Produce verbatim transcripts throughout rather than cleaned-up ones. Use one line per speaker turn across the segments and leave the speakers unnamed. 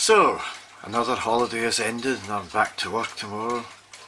So, another holiday has ended and I'm back to work tomorrow.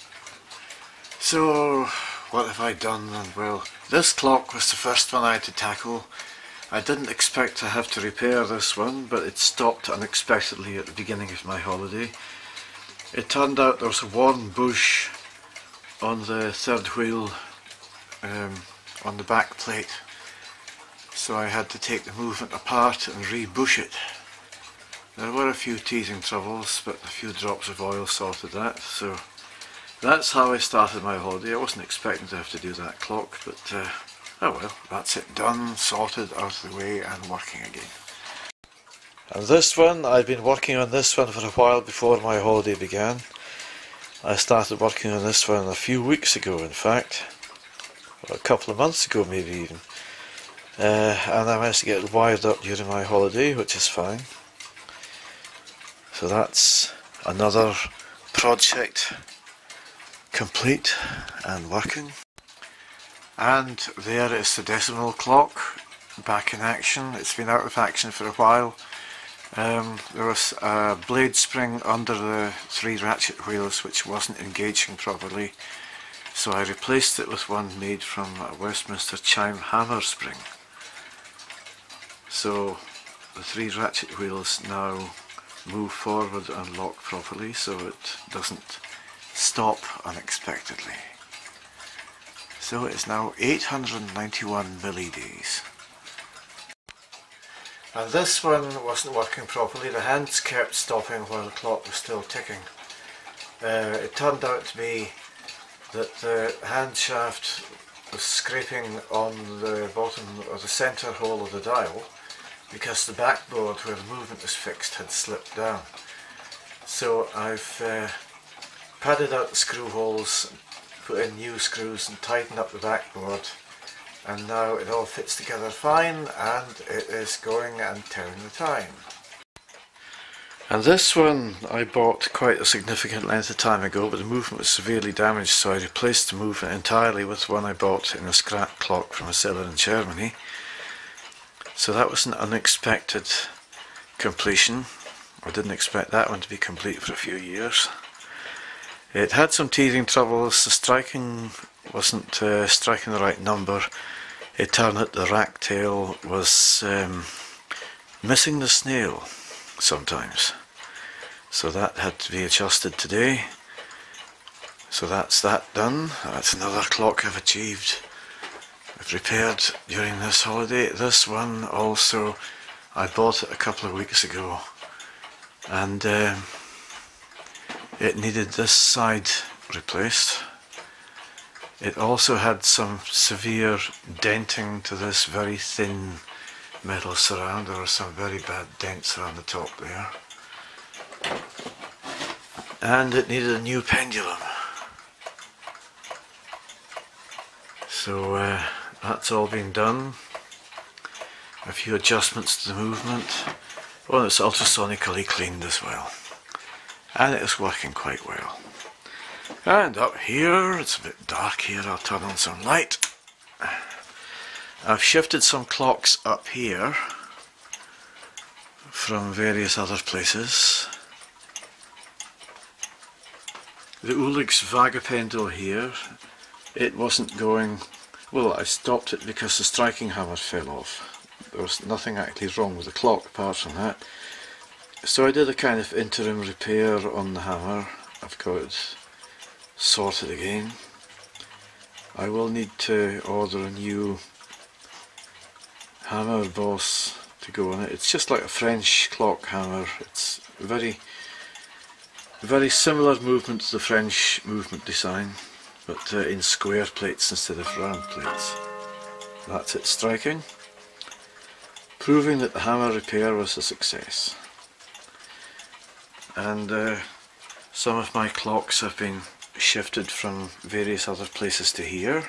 So, what have I done? And well, this clock was the first one I had to tackle. I didn't expect to have to repair this one, but it stopped unexpectedly at the beginning of my holiday. It turned out there was a worn bush on the third wheel, um, on the back plate. So I had to take the movement apart and re-bush it. There were a few teething troubles, but a few drops of oil sorted that. So that's how I started my holiday. I wasn't expecting to have to do that clock, but uh, oh well, that's it done, sorted, out of the way and working again. And this one, I've been working on this one for a while before my holiday began. I started working on this one a few weeks ago, in fact, or a couple of months ago maybe even. Uh, and I managed to get it wired up during my holiday, which is fine. So that's another project complete and working. And there is the decimal clock back in action. It's been out of action for a while. Um, there was a blade spring under the three ratchet wheels which wasn't engaging properly, so I replaced it with one made from a Westminster chime hammer spring. So the three ratchet wheels now move forward and lock properly, so it doesn't stop unexpectedly. So it's now eight hundred ninety-one millidays. And this one wasn't working properly. The hands kept stopping while the clock was still ticking. Uh, it turned out to be that the hand shaft was scraping on the bottom or the centre hole of the dial, because the backboard where the movement is fixed had slipped down. So I've uh, padded out the screw holes, put in new screws and tightened up the backboard, and now it all fits together fine and it is going and telling the time. And this one I bought quite a significant length of time ago, but the movement was severely damaged, so I replaced the movement entirely with one I bought in a scrap clock from a seller in Germany. So that was an unexpected completion. I didn't expect that one to be complete for a few years. It had some teething troubles. The striking wasn't uh, striking the right number. It turned out the rack tail was um, missing the snail sometimes. So that had to be adjusted today. So that's that done. That's another clock I've achieved. I've repaired during this holiday. This one also, I bought it a couple of weeks ago, and um, it needed this side replaced. It also had some severe denting to this very thin metal surround. There were some very bad dents around the top there. And it needed a new pendulum. So uh, that's all been done. A few adjustments to the movement. Oh, and it's ultrasonically cleaned as well. And it is working quite well. And up here, it's a bit dark here, I'll turn on some light. I've shifted some clocks up here from various other places. The Ulrichs Vagapendel here, it wasn't going, well, I stopped it because the striking hammer fell off. There was nothing actually wrong with the clock apart from that. So I did a kind of interim repair on the hammer. I've got it sorted again. I will need to order a new hammer boss to go on it. It's just like a French clock hammer. It's very very similar movement to the French movement design, but uh, in square plates instead of round plates. That's it striking, proving that the hammer repair was a success. And uh, some of my clocks have been shifted from various other places to here.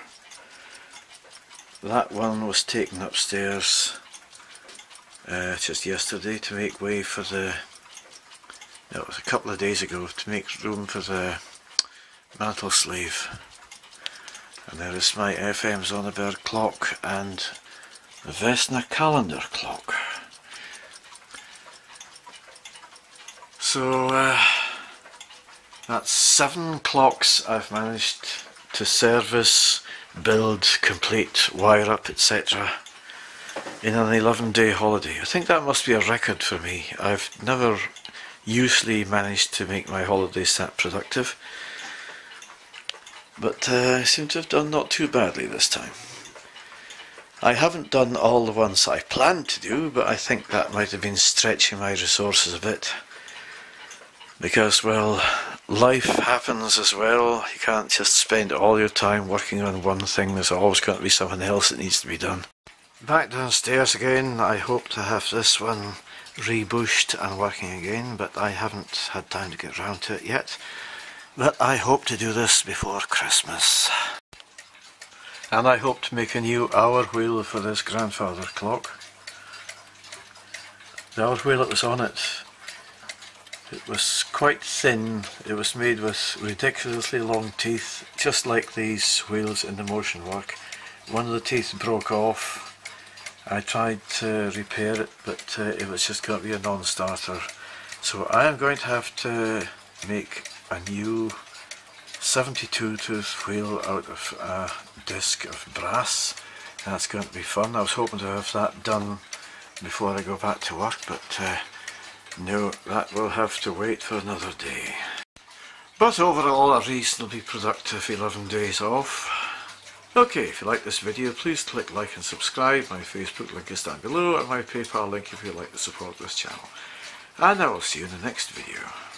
That one was taken upstairs uh, just yesterday to make way for the, no, it was a couple of days ago, to make room for the mantle sleeve. And there is my F M Zonneberg clock and the Vesna calendar clock. So uh, that's seven clocks I've managed to service, build, complete, wire up, et cetera in an eleven day holiday. I think that must be a record for me. I've never usually managed to make my holidays that productive, but uh, I seem to have done not too badly this time. I haven't done all the ones I planned to do, but I think that might have been stretching my resources a bit. Because, well, life happens as well. You can't just spend all your time working on one thing. There's always going to be something else that needs to be done. Back downstairs again. I hope to have this one rebushed and working again, but I haven't had time to get round to it yet. But I hope to do this before Christmas. And I hope to make a new hour wheel for this grandfather clock. The hour wheel that was on it, it was quite thin. It was made with ridiculously long teeth, just like these wheels in the motion work. One of the teeth broke off. I tried to repair it, but uh, it was just going to be a non-starter. So I am going to have to make a new seventy-two tooth wheel out of a disc of brass. That's going to be fun. I was hoping to have that done before I go back to work, but uh, no, that will have to wait for another day. But overall, a reasonably productive eleven days off. Okay, if you like this video, please click like and subscribe. My Facebook link is down below, and my PayPal link if you'd like to support this channel. And I will see you in the next video.